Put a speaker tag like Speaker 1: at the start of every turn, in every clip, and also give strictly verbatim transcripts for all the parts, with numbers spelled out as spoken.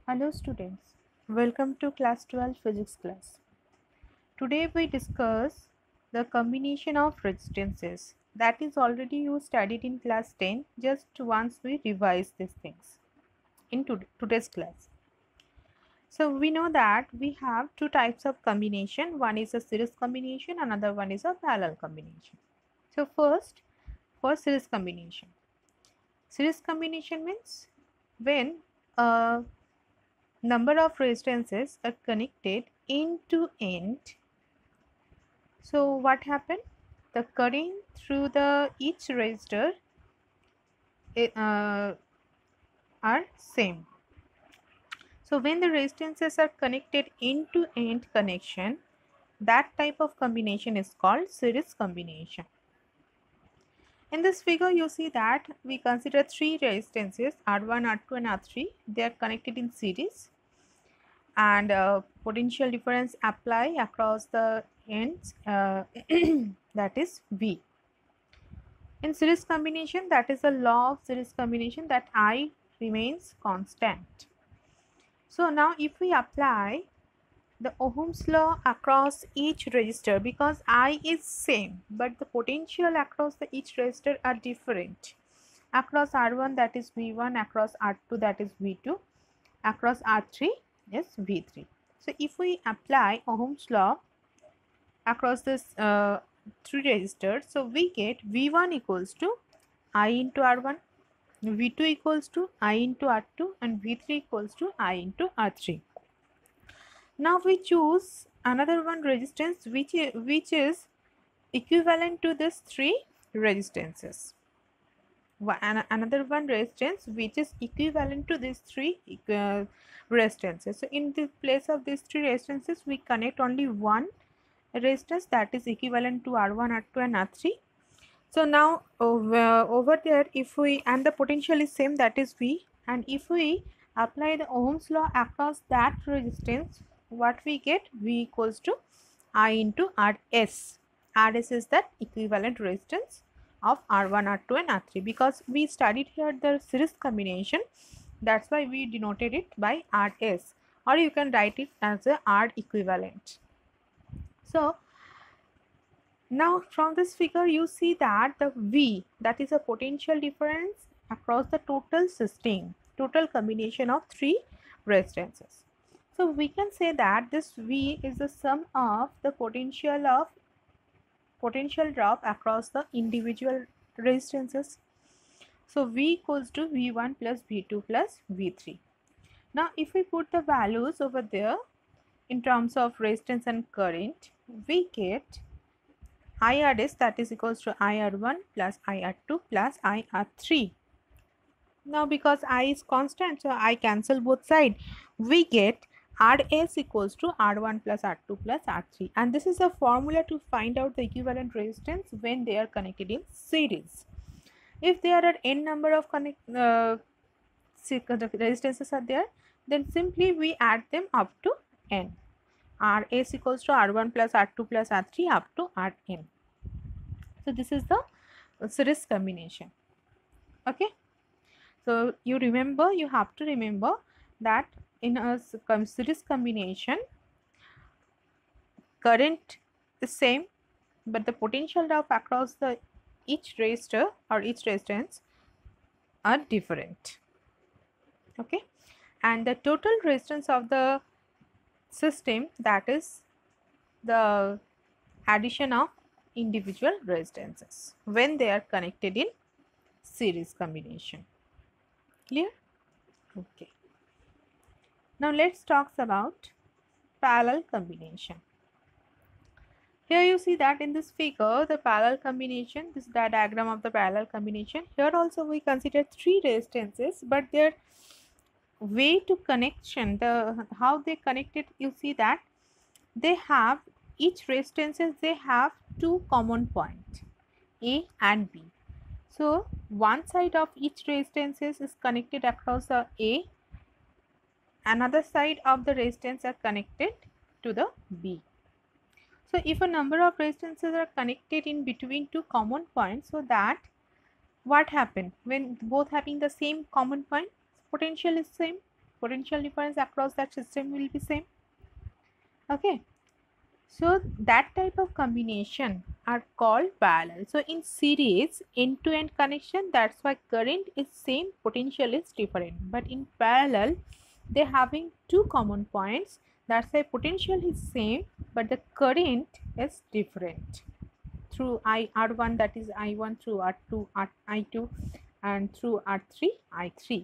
Speaker 1: Hello students, welcome to class twelve physics class. Today we discuss the combination of resistances. That is already you studied in class ten, just once we revise these things in to today's class. So we know that we have two types of combination. One is a series combination, another one is a parallel combination. So first, for series combination. Series combination means when a number of resistances are connected end to end. So what happened? The current through the each resistor uh, are same. So when the resistances are connected end to end connection, that type of combination is called series combination. In this figure you see that we consider three resistances R one, R two and R three. They are connected in series, and uh, potential difference apply across the ends, uh, that is V. In series combination, that is the law of series combination, that I remains constant. So now if we apply the Ohm's law across each resistor, because I is same but the potential across the each resistor are different. Across R one that is V one, across R two that is V two, across R three is V three. So if we apply Ohm's law across this uh, three resistors, so we get V one equals to I into R one, V two equals to I into R two, and V three equals to I into R three. Now we choose another one resistance which is, which is equivalent to this three resistances. Another one resistance which is equivalent to these three uh, resistances. So in the place of these three resistances, we connect only one resistance that is equivalent to R one, R two and R three. So now over, over there, if we, and the potential is same, that is V, and if we apply the Ohm's law across that resistance, what we get? V equals to I into Rs. Rs is that equivalent resistance of R one, R two and R three. Because we studied here the series combination, that's why we denoted it by Rs, or you can write it as a R equivalent. So now from this figure you see that the V, that is a potential difference across the total system, total combination of three resistances. So we can say that this V is the sum of the potential of potential drop across the individual resistances. So V equals to V one plus V two plus V three. Now if we put the values over there in terms of resistance and current, we get I R S, that is equals to I R one plus I R two plus I R three. Now because I is constant, so I cancel both sides. We get R S equals to R one plus R two plus R three, and this is a formula to find out the equivalent resistance when they are connected in series. If there are n number of connect uh, resistances are there, then simply we add them up to n. Rs equals to R one plus R two plus R three up to Rn. So this is the series combination. Okay. So you remember, you have to remember that in a series combination, current is same, but the potential drop across the each resistor or each resistance are different. Okay, and the total resistance of the system, that is the addition of individual resistances when they are connected in series combination. Clear? Okay. Now let's talk about parallel combination. Here you see that in this figure, the parallel combination, this is the diagram of the parallel combination. Here also we consider three resistances, but their way to connection, the how they connected, you see that they have, each resistances, they have two common points, A and B. So one side of each resistances is connected across the A, another side of the resistance are connected to the B. So if a number of resistances are connected in between two common points, so that what happened when both having the same common point, potential is same. potential difference across that system will be same. Okay, so that type of combination are called parallel. So in series, end-to-end connection, that's why current is same, potential is different. But in parallel, they're having two common points. That's why potential is same, but the current is different. Through I R one, that is I one, through R two, R I two, and through R three, I three.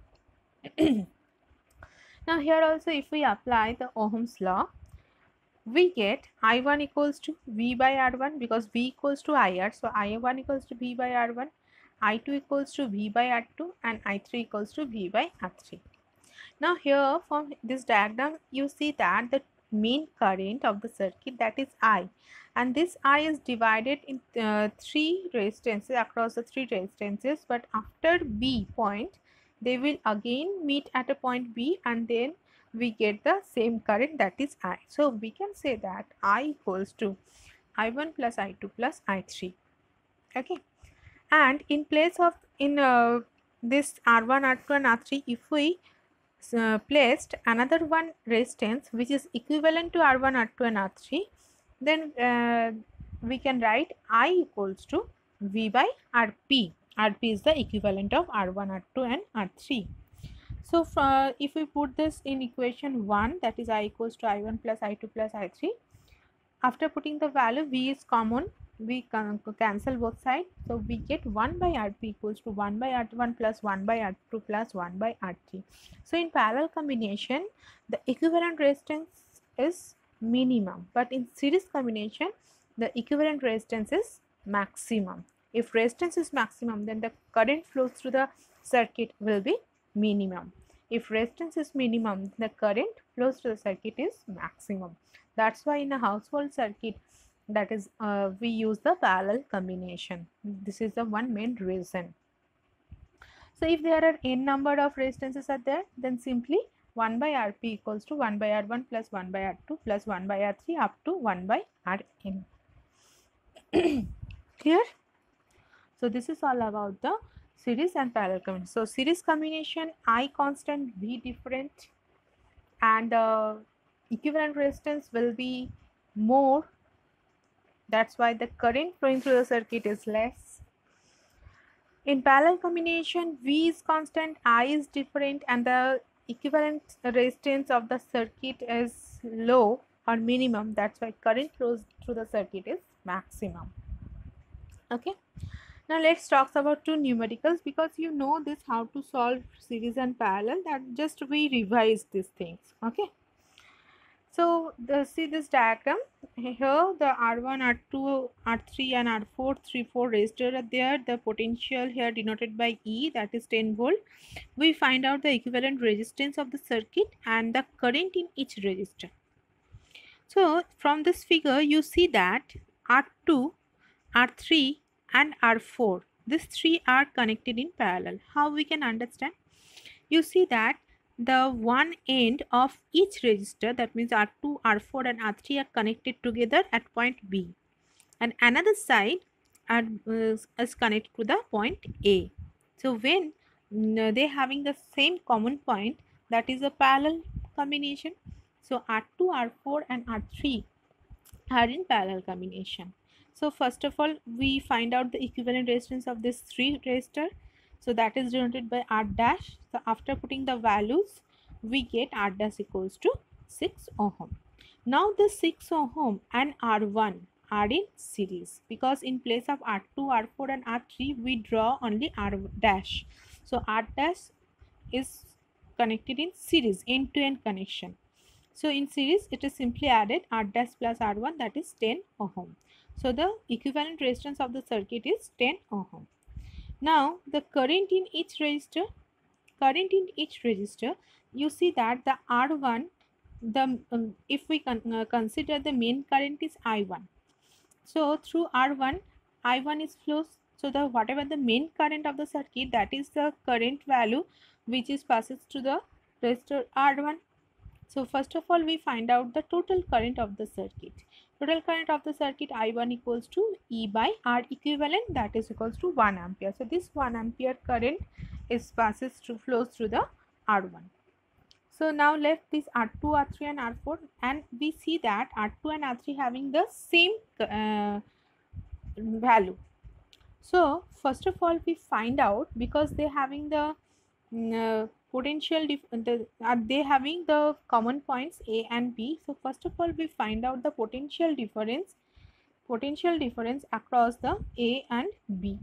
Speaker 1: Now here also, if we apply the Ohm's law, we get I one equals to V by R one, because V equals to I R. So I one equals to V by R one, I two equals to V by R two, and I three equals to V by R three. Now here from this diagram, you see that the main current of the circuit, that is I, and this I is divided in uh, three resistances, across the three resistances, but after B point, they will again meet at a point B, and then we get the same current, that is I. So we can say that I equals to I one plus I two plus I three. Okay, and in place of in uh, this R one, R two and R three, if we uh, placed another one resistance which is equivalent to R one, R two and R three, then uh, we can write I equals to V by R P. R P is the equivalent of R one, R two and R three. So uh, if we put this in equation one, that is I equals to I one plus I two plus I three, after putting the value, V is common, we can cancel both sides, so we get one by R P equals to one by R one plus one by R two plus one by R three. So in parallel combination, the equivalent resistance is minimum, but in series combination, the equivalent resistance is maximum. If resistance is maximum, then the current flows through the circuit will be minimum. If resistance is minimum, the current flows to the circuit is maximum. That's why in a household circuit, that is uh, we use the parallel combination. This is the one main reason. So if there are n number of resistances are there, then simply one by R P equals to one by R one plus one by R two plus one by R three up to one by R N. Clear? So this is all about the series and parallel combination. So series combination, I constant, V different, and uh, equivalent resistance will be more. That's why the current flowing through the circuit is less. In parallel combination, V is constant, I is different, and the equivalent resistance of the circuit is low or minimum. That's why current flows through the circuit is maximum. Okay. Now let's talk about two numericals, because you know this how to solve series and parallel, that just we revise these things. Okay. So the, see this diagram here, the R one, R two, R three and R four, three, four resistor are there. The potential here denoted by E, that is ten volt. We find out the equivalent resistance of the circuit and the current in each resistor. So from this figure you see that R two, R three and R four, these three are connected in parallel. How we can understand? You see that the one end of each resistor, that means R two, R four and R three, are connected together at point B, and another side are, uh, is connected to the point A. So when uh, they having the same common point, that is a parallel combination. So R two, R four and R three are in parallel combination. So first of all, we find out the equivalent resistance of this three resistor. So that is denoted by R dash. So after putting the values, we get R dash equals to six ohm. Now the six ohm and R one are in series, because in place of R two, R four and R three, we draw only R dash. So R dash is connected in series, end-to-end connection. So in series, it is simply added R dash plus R one, that is ten ohm. So the equivalent resistance of the circuit is ten ohm. Now the current in each resistor, current in each resistor, you see that the R one, the um, if we con uh, consider the main current is I one. So through R one, I one is flows. So the whatever the main current of the circuit, that is the current value which is passes to the resistor R one. So first of all, we find out the total current of the circuit. Total current of the circuit I one equals to E by R equivalent, that is equals to one ampere. So this one ampere current is passes through flows through the R one. So now left this R two, R three and R four, and we see that R two and R three having the same uh, value. So first of all we find out, because they having the uh, potential dif the, are they having the common points A and B. So first of all we find out the potential difference potential difference across the A and B.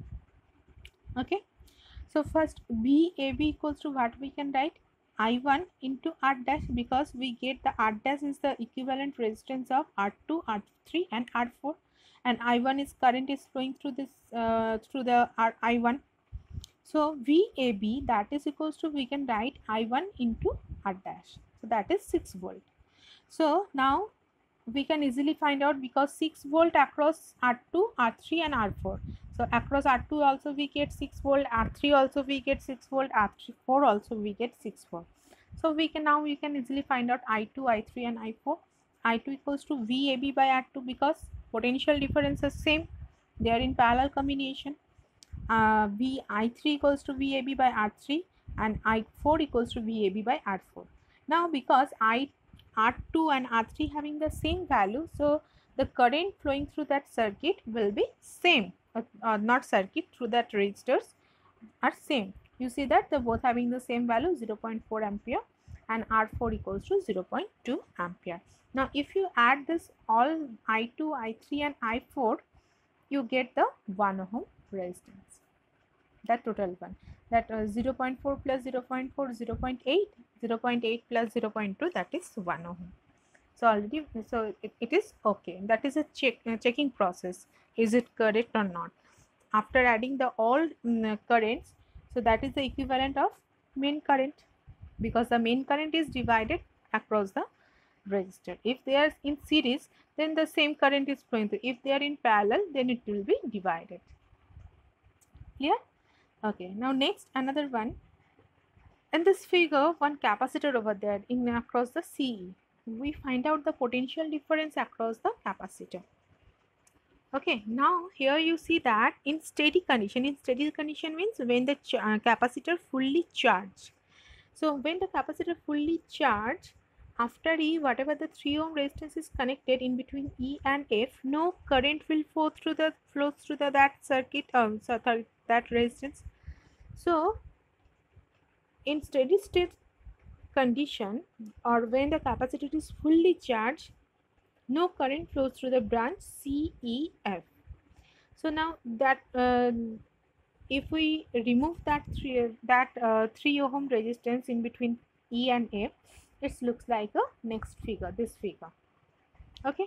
Speaker 1: Okay, so first B A B equals to what we can write, I one into R dash, because we get the R dash is the equivalent resistance of R two, R three and R four, and I one is current is flowing through this uh, through the R I one. So V A B, that is equals to, we can write I one into R dash, so that is six volt. So now we can easily find out, because six volt across R two, R three and R four. So across R two also we get six volt, R three also we get six volt, R four also we get six volt. So we can now we can easily find out I two, I three and I four. I two equals to V A B by R two, because potential difference is same, they are in parallel combination. Uh, V I three equals to V A B by R three and I four equals to V A B by R four. Now because I R two and R three having the same value, so the current flowing through that circuit will be same, uh, uh, not circuit, through that resistors are same. You see that they're both having the same value, zero point four ampere, and R four equals to zero point two ampere. Now if you add this all I two, I three and I four, you get the one ohm resistance, that total one, that uh, zero point four plus zero point four, zero point eight, zero point eight plus zero point two, that is one ohm. So already, so it, it is okay, that is a check uh, checking process, is it correct or not. After adding the all um, currents, so that is the equivalent of main current, because the main current is divided across the resistor. If they are in series, then the same current is flowing through. If they are in parallel, then it will be divided. Clear? Okay, now next another one. In this figure, one capacitor over there in across the C E. We find out the potential difference across the capacitor. Okay, now here you see that in steady condition, in steady condition means when the uh, capacitor fully charged. So when the capacitor fully charged, after E, whatever the three ohm resistance is connected in between E and F, no current will flow through the flows through the that circuit, um, so that resistance. So in steady state condition, or when the capacitor is fully charged, no current flows through the branch C E F. So now that uh, if we remove that three that uh, three ohm resistance in between E and F, it looks like a next figure, this figure. Okay,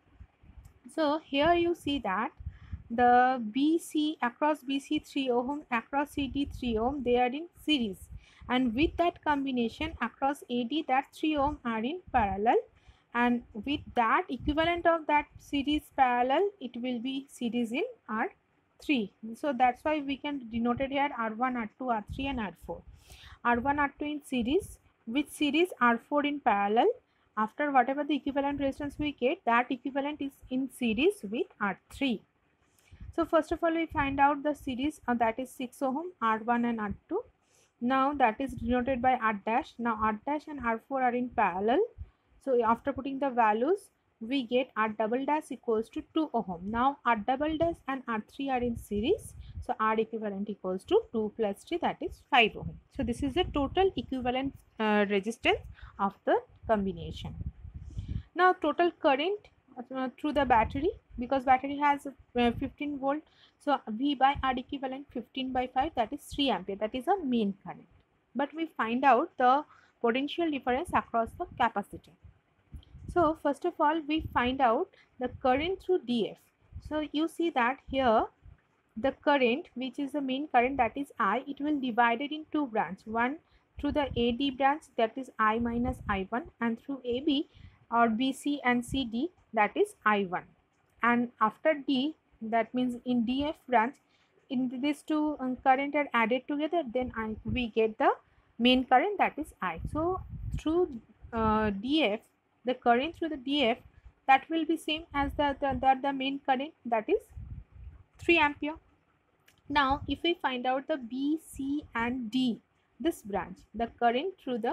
Speaker 1: so here you see that the B C across B C three ohm, across C D three ohm, they are in series, and with that combination across A D, that three ohm are in parallel, and with that equivalent of that series parallel, it will be series in R three. So that's why we can denote it here R one, R two, R three and R four. R one, R two in series, with series R four in parallel. After whatever the equivalent resistance we get, that equivalent is in series with R three. So first of all we find out the series, uh, that is six ohm, R one and R two. Now that is denoted by R dash. Now R dash and R four are in parallel. So after putting the values, we get R double dash equals to two ohm. Now R double dash and R three are in series. So R equivalent equals to two plus three, that is five ohm. So this is the total equivalent uh, resistance of the combination. Now total current uh, through the battery, because battery has uh, fifteen volt. So V by R equivalent fifteen by five, that is three ampere, that is a main current. But we find out the potential difference across the capacitor. So first of all we find out the current through D F. So you see that here the current, which is the main current, that is I, it will divide it in two branches. One through the A D branch, that is I minus I one, and through A B or B C and C D, that is I one. And after D, that means in D F branch, in these two um, current are added together, then I, we get the main current, that is I. So through uh, D F, the current through the D F, that will be same as the, the, the, the main current, that is three ampere. Now if we find out the B, C and D, this branch, the current through the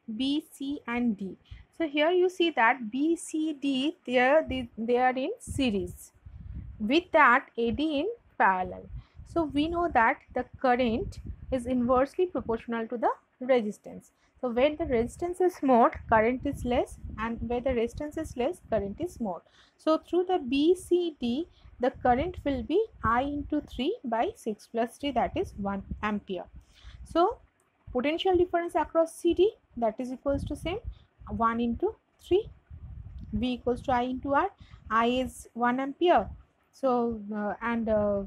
Speaker 1: B, C and D. So here you see that B, C, D, they are, they, they are in series. With that, A D in parallel. So we know that the current is inversely proportional to the resistance. So where the resistance is more, current is less, and where the resistance is less, current is more. So through the B C D, the current will be I into three by six plus three, that is one ampere. So potential difference across C D, that is equals to same one into three, V equals to I into R. I is one ampere. So uh, and uh,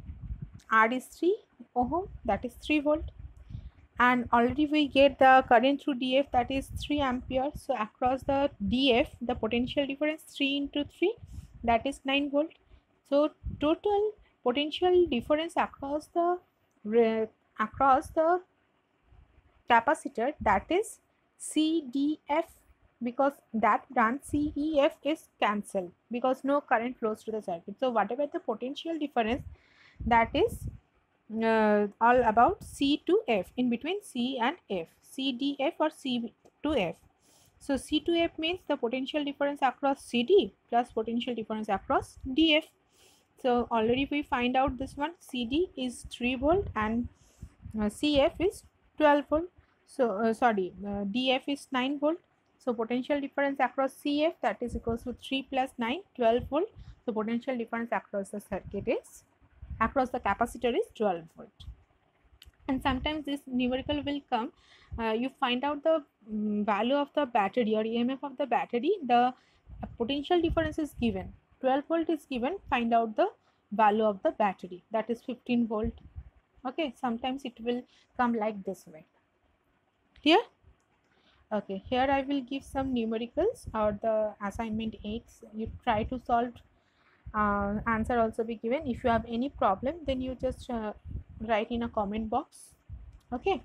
Speaker 1: R is three ohm, that is three volt. And already we get the current through D F, that is three ampere. So across the D F, the potential difference three into three, that is nine volt. So total potential difference across the across the capacitor, that is C D F, because that branch C E F is cancelled because no current flows to the circuit. So whatever the potential difference, that is uh, all about C to F, in between C and F, C D F or C to F. So C to F means the potential difference across C D plus potential difference across D F. So already we find out this one, C D is three volt and uh, C F is twelve volt. So uh, sorry, uh, D F is nine volt. So potential difference across C F, that is equals to three plus nine, twelve volt. So potential difference across the circuit is, across the capacitor is twelve volt. And sometimes this numerical will come, uh, you find out the um, value of the battery or E M F of the battery, the uh, potential difference is given, twelve volt is given, find out the value of the battery, that is fifteen volt. Okay, sometimes it will come like this way. Clear? Okay, here I will give some numericals or the assignment eight. You try to solve, uh, answer also be given. If you have any problem, then you just uh, write in a comment box. Okay.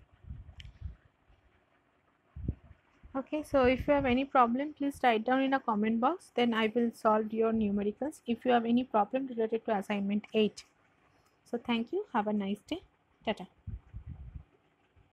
Speaker 1: Okay, so if you have any problem, please write down in a comment box, then I will solve your numericals if you have any problem related to assignment eight. So thank you, have a nice day. Tata.